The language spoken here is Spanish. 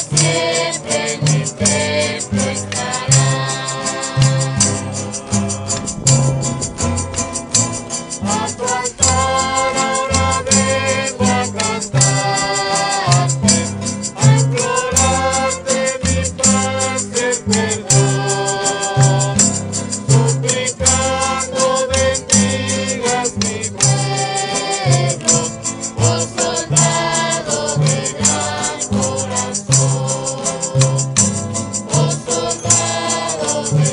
siempre en mi templo estará. A tu altar ahora vengo a cantarte, a implorarte mi paz y el perdón, suplicando bendigas mi pueblo, oh soldado de gran corazón, oh soldado de